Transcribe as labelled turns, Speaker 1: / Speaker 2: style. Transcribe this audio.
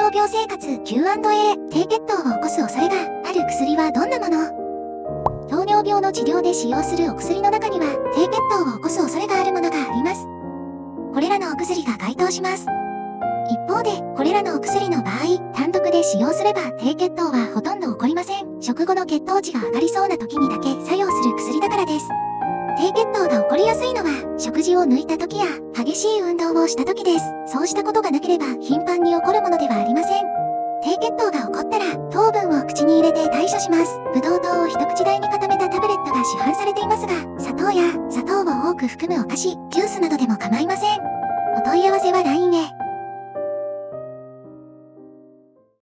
Speaker 1: 尿病生活 Q&A、低血糖を起こす恐れがある薬はどんなもの？糖尿病の治療で使用するお薬の中には、低血糖を起こす恐れがあるものがあります。これらのお薬が該当します。一方で、これらのお薬の場合、単独で使用すれば低血糖はほとんど起こりません。食後の血糖値が上がりそうな時にだけ作用する薬だからです。低血糖が起こりやすいのは、食事を抜いた時や、激しい運動をした時です。そうしたことがなければ頻繁に起こるものではありません。低血糖が起こったら、糖分を口に入れて対処します。ブドウ糖を一口大に固めたタブレットが市販されていますが、砂糖や砂糖を多く含むお菓子、ジュースなどでも構いません。お問い合わせは LINE へ。